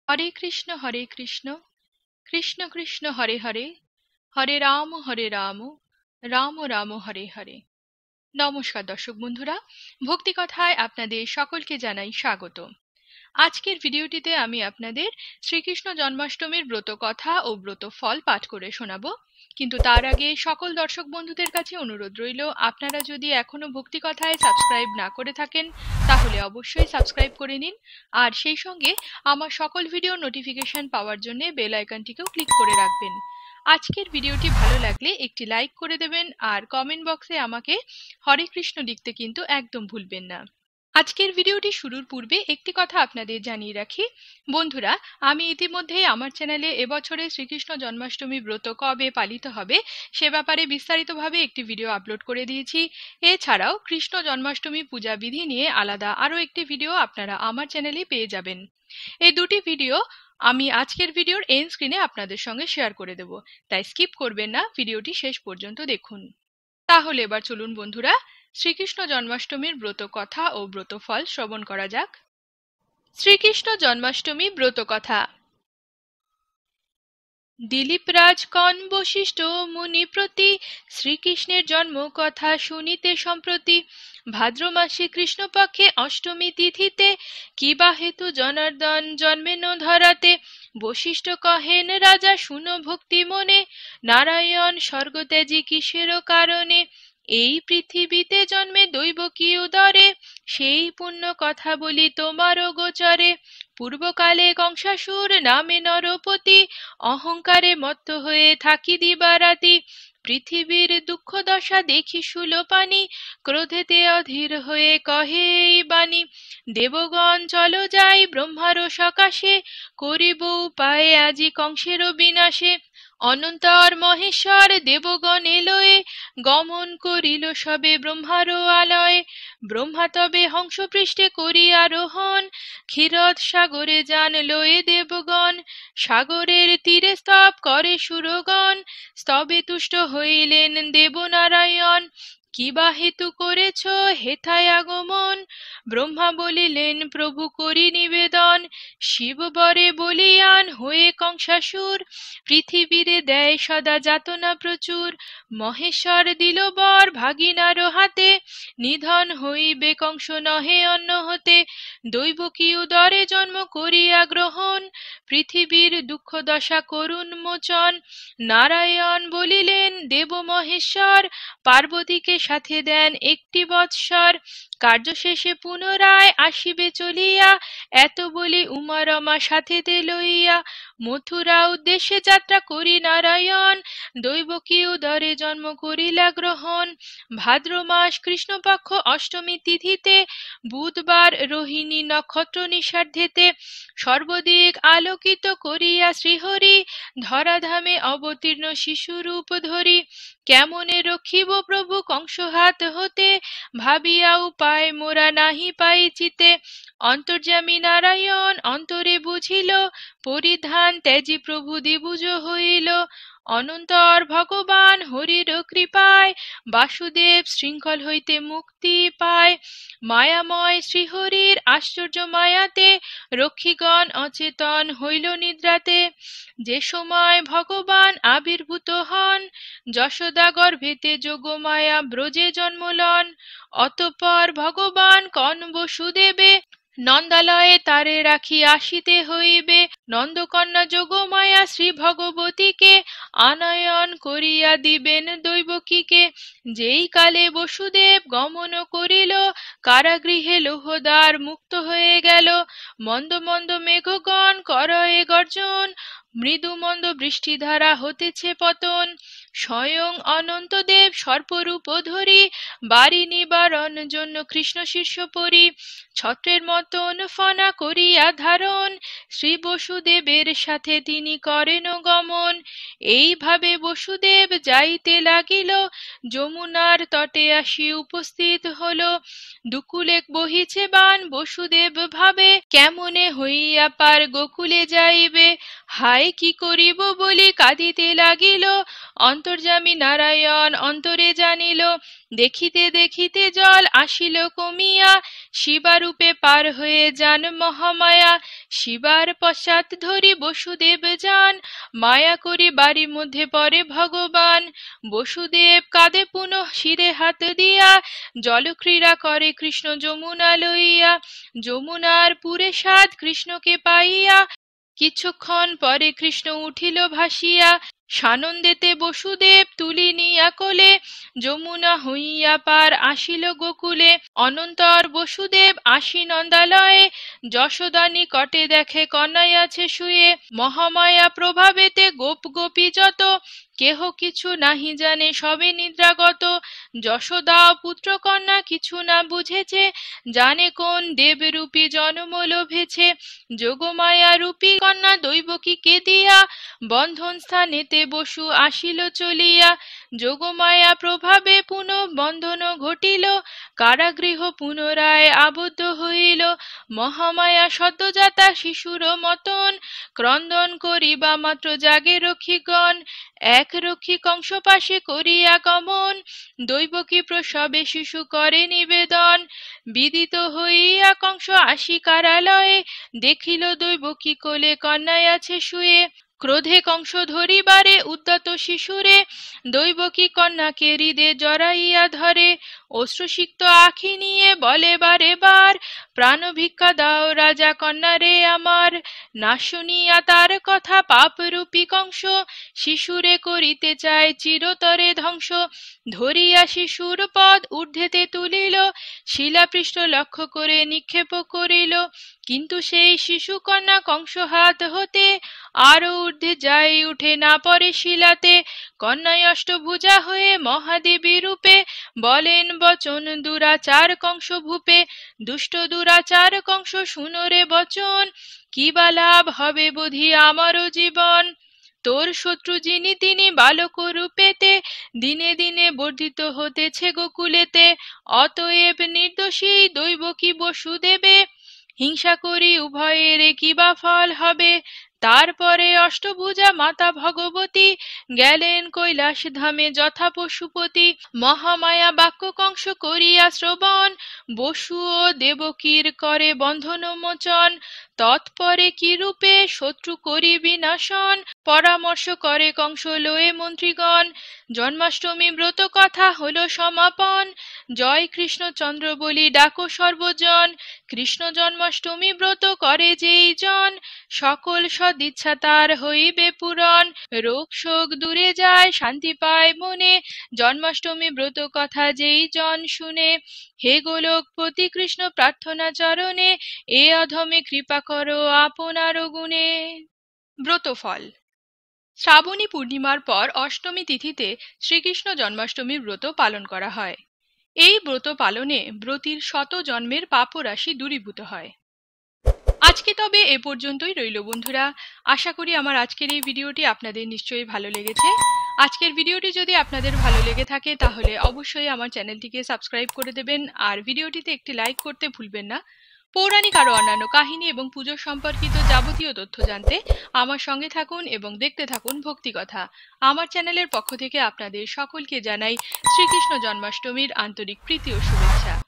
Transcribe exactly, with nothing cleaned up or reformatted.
হরে কৃষ্ণ হরে কৃষ্ণ কৃষ্ণ কৃষ্ণ হরে হরে হরে রাম হরে রাম রাম রাম হরে হরে। নমস্কার দর্শক বন্ধুরা, ভক্তি কথায় আপনাদের সকলকে জানাই স্বাগত। আজকের ভিডিওটিতে আমি আপনাদের শ্রীকৃষ্ণ জন্মাষ্টমীর ব্রত কথা ও ব্রত ফল পাঠ করে শোনাবো। কিন্তু তার আগে সকল দর্শক বন্ধুদের কাছে অনুরোধ রইল, আপনারা যদি এখনো ভক্তি কথায় সাবস্ক্রাইব না করে থাকেন তাহলে অবশ্যই সাবস্ক্রাইব করে নিন, আর সেই সঙ্গে আমার সকল ভিডিও নোটিফিকেশন পাওয়ার জন্য বেল আইকনটিকেও ক্লিক করে রাখবেন। আজকের ভিডিওটি ভালো লাগলে একটি লাইক করে দেবেন, আর কমেন্ট বক্সে আমাকে হরে কৃষ্ণ লিখতে কিন্তু একদম ভুলবেন না। আজকের ভিডিওটি শুরুর পূর্বে একটি কথা আপনাদের জানিয়ে রাখি বন্ধুরা, আমি ইতিমধ্যেই আমার চ্যানেলে এবছরে শ্রীকৃষ্ণ জন্মাষ্টমী ব্রত কবে পালিত হবে সে ব্যাপারে বিস্তারিতভাবে একটি ভিডিও আপলোড করে দিয়েছি। এছাড়াও কৃষ্ণ জন্মাষ্টমী পূজা বিধি নিয়ে আলাদা আরও একটি ভিডিও আপনারা আমার চ্যানেলে পেয়ে যাবেন। এই দুটি ভিডিও আমি আজকের ভিডিওর এন্ড স্ক্রিনে আপনাদের সঙ্গে শেয়ার করে দেব, তাই স্কিপ করবেন না, ভিডিওটি শেষ পর্যন্ত দেখুন। তাহলে এবার চলুন বন্ধুরা, শ্রীকৃষ্ণ জন্মাষ্টমীর ব্রত কথা ও ব্রত ফল শ্রবণ করা যাক। শ্রীকৃষ্ণ জন্মাষ্টমী ব্রত কথা। দিলীপরাজ কন বশিষ্ঠ মুনি প্রতি শ্রীকৃষ্ণের জন্ম কথা শুনিতে সম্প্রতি। ভাদ্র মাসে কৃষ্ণপক্ষে অষ্টমী তিথিতে কিবা হেতু জনার্দন জন্মেন ধরাতে। বশিষ্ঠ কহেন রাজা শুনো ভক্তি মনে, নারায়ণ স্বর্গত্যাজি কিসের কারণে। এই পৃথিবীতে জন্মে দৈব কি উদরে, সেই পুণ্য কথা বলি তোমারও গোচরে। পূর্বকালে কংসাসুর নামে নরপতি, অহংকারে মত্ত হয়ে থাকি দিবারাতি। পৃথিবীর দুঃখ দশা দেখি সুলোপানি, ক্রোধেতে অধীর হয়ে কহে এই বাণী। দেবগণ চলো যাই ব্রহ্মারও সকাশে, করিব উপায়ে আজি কংসেরও বিনাশে। অনন্তর মহেশ্বর দেবগণ এলোয়ে, গমন করিল সবে ব্রহ্মারও আলয়ে। ব্রহ্মা তবে হংসপৃষ্ঠে করি আরোহণ, ক্ষীরদ সাগরে যান লয়ে দেবগণ। সাগরের তীরে স্তব করে সুরগণ, স্তবে তুষ্ট হইলেন দেবনারায়ণ। কিবা হেতু করেছ হেথায় আগমন, ব্রহ্মা বলিলেন প্রভু করি নিবেদন। শিব বরে বলিয়ান হয়ে কংসাসুর, পৃথিবীরে দেয় সদা যাতনা প্রচুর। মহেশ্বর দিল বর ভাগিনারও হাতে, নিধন হইবে কংস নহে অন্য হতে। দৈব কি উদরে জন্ম করিয়া গ্রহণ, পৃথিবীর দুঃখ দশা করুণ মোচন। নারায়ণ বলিলেন দেব মহেশ্বর, পার্বতীকে সাথে দেন একটি বৎসর। কার্য শেষে পুনরায় আসিবে চলিয়া, এত বলি উমা রমা সাথেতে লইয়া। মথুরা উদ্দেশ্যে যাত্রা করি নারায়ণ, দৈবকী উদরে জন্ম করিলা গ্রহণ। ভাদ্র মাস কৃষ্ণপক্ষ অষ্টমী তিথিতে, বুধবার রোহিণী নক্ষত্র নিষার্ধেতে। সর্বদিক আলোকিত করিয়া শ্রীহরি, ধরাধামে অবতীর্ণ শিশুরূপ ধরি। কেমনে রক্ষিব প্রভু কংস হাত হতে, ভাবিয়া উপায় মোরা নাহি পাইচিতে। অন্তর্যামী নারায়ণ অন্তরে বুঝিল, পরিধান ত্যাজি প্রভু দ্বিভুজ হইল। অনন্তর ভগবান হরির কৃপায়, বাসুদেব শৃঙ্খল হইতে মুক্তি পায়। মায়াময় শ্রীহরির আশ্চর্য মায়াতে, রক্ষীগণ অচেতন হইল নিদ্রাতে। যে সময় ভগবান আবির্ভূত হন, যশোদা গর্ভেতে যোগমায়া ব্রজে জন্মলন। অতঃপর ভগবান কন বসুদেবে, নন্দালয়ে তারে রাখি আসিতে হইবে। নন্দকন্যা যোগমায়া শ্রী ভগবতীকে, আনয়ন করিয়া দিবেন দৈবকীকে। যেই কালে বসুদেব গমন করিল, কারাগৃহে লৌহদ্বার মুক্ত হয়ে গেল। মন্দ মন্দ মেঘগণ করয়ে গর্জন, মৃদু মন্দ বৃষ্টিধারা হতেছে পতন। স্বয়ং অনন্তদেব সর্পরূপ ধরি, বারি নিবারণ জন্য কৃষ্ণ শীর্ষ পরি। ছত্রের মতন ফনা করিয়া ধারণ, শ্রী বসুদেবের সাথে তিনি করেন গমন। এইভাবে বসুদেব যাইতে লাগিল, যমুনার তটে আসি উপস্থিত হল। দুকুলে বহিছে বান বসুদেব ভাবে, কেমনে হইয়া পার গোকুলে যাইবে। হায় কি করিব বলি কাঁদিতে লাগিল, অন্তর্যামী নারায়ণ অন্তরে জানিল। দেখিতে দেখিতে জল আসিল কমিয়া, শিবারূপে পার হয়ে যান মহামায়া, শিবার পশ্চাৎ ধরি বসুদেব যান, মায়া করি বাড়ি মধ্যে পরে ভগবান। বসুদেব কাঁদে পুনঃ শিরে হাত দিয়া, জলক্রীড়া করে কৃষ্ণ যমুনা লইয়া। যমুনার পুরে সাধ কৃষ্ণকে পাইয়া, কিছুক্ষণ পরে কৃষ্ণ উঠিল ভাসিয়া। সানন্দেতে বসুদেব তুলি নিয়া কোলে, যমুনা হইয়া পার আসিল গোকুলে। অনন্তর বসুদেব আসি নন্দালয়ে, যশোদা নিকটে দেখে কন্যাই আছে শুয়ে। মহামায়া প্রভাবেতে গোপ গোপী যত, কেহ কিছু নাহি জানে সবে নিদ্রাগত। যশোদা পুত্র কন্যা কিছু না বুঝেছে, জানে কোন দেবরূপী জন্ম লোভেছে। যোগমায়া রূপী কন্যা দৈবকীকে দিয়া, বন্ধন স্থানেতে বসু আসিল চলিয়া। যোগমায়া প্রভাবে পুনঃ বন্ধন ঘটিল, কারাগৃহ পুনরায় আবদ্ধ হইল। মহামায়া সদ্যজাতা শিশুর মতন, ক্রন্দন করিবা মাত্র জাগে রক্ষীগণ। এক রক্ষী কংস পাশে করিয়া গমন, দৈবকী প্রসবে শিশু করে নিবেদন। বিদিত হইয়া কংস আসি কারালয়ে, দেখিল দৈবকী কোলে কন্যাই আছে শুয়ে। ক্রোধে কংস ধরিবারে উদ্যত শিশুরে, দৈবকী কন্যাকে হৃদে জড়াইয়া ধরে। অশ্রুসিক্ত আখি নিয়ে বলে বারে বার, প্রাণ ভিক্ষা দাও রাজা কন্যারে আমার। না শুনিয়া তার কথা পাপরূপী কংস, শিশুরে করিতে চায় চিরতরে ধ্বংস। ধরিয়া শিশুর পদ ঊর্ধ্বেতে তুলিল, শিলাপৃষ্ঠ লক্ষ্য করে নিক্ষেপ করিল। কিন্তু সেই শিশু কন্যা কংস হাত হতে, আরো ঊর্ধ্বে যাই উঠে না পরে শিলাতে। কন্যায় অষ্টভুজা হয়ে মহাদেবী রূপে, বলেন বচন দুরাচার কংস ভূপে। দুষ্ট দুরাচার কংস শুনোরে বচন, কি বা লাভ হবে বোধি আমারও জীবন। তোর শত্রু যিনি তিনি বালক রূপেতে, দিনে দিনে বর্ধিত হতেছে গোকুলেতে। অতএব নির্দোষী দৈবকী বসুদেবে, হিংসা করি উভয়ের কি বা ফল হবে। তারপরে অষ্টভুজা মাতা ভগবতী, গেলেন কৈলাস ধামে যথা পশুপতি। মহামায়া বাক্য কংস করিয়া শ্রবণ, বসু ও দেবকীর করে বন্ধন মোচন। তৎপরে কি রূপে শত্রু করি বিনাশন, পরামর্শ করে কংস লয়ে মন্ত্রীগণ। জন্মাষ্টমী ব্রত কথা হলো সমাপন, জয় কৃষ্ণচন্দ্র বলি ডাকো সর্বজন। কৃষ্ণ জন্মাষ্টমী ব্রত করে যেই জন, সকল সদিচ্ছা তার হইবে পূরণ। রোগ শোক দূরে যায় শান্তি পায় মনে, জন্মাষ্টমী ব্রত কথা যেই জন শুনে। হে গোলকপতি কৃষ্ণ প্রার্থনা চরণে, এ অধমে কৃপা করো আপনার গুণে। ব্রতফল। শ্রাবণী পূর্ণিমার পর অষ্টমী তিথিতে শ্রীকৃষ্ণ জন্মাষ্টমীর ব্রত পালন করা হয়। এই ব্রত পালনে ব্রতীর শত জন্মের পাপরাশি দূরীভূত হয়। আজকে তবে এ পর্যন্তই রইল বন্ধুরা। আশা করি আমার আজকের এই ভিডিওটি আপনাদের নিশ্চয়ই ভালো লেগেছে। আজকের ভিডিওটি যদি আপনাদের ভালো লেগে থাকে তাহলে অবশ্যই আমার চ্যানেলটিকে সাবস্ক্রাইব করে দেবেন, আর ভিডিওটিতে একটি লাইক করতে ভুলবেন না। পৌরাণিক আরও অন্যান্য কাহিনী এবং পুজো সম্পর্কিত যাবতীয় তথ্য জানতে আমার সঙ্গে থাকুন এবং দেখতে থাকুন ভক্তিকথা। আমার চ্যানেলের পক্ষ থেকে আপনাদের সকলকে জানাই শ্রীকৃষ্ণ জন্মাষ্টমীর আন্তরিক প্রীতি ও শুভেচ্ছা।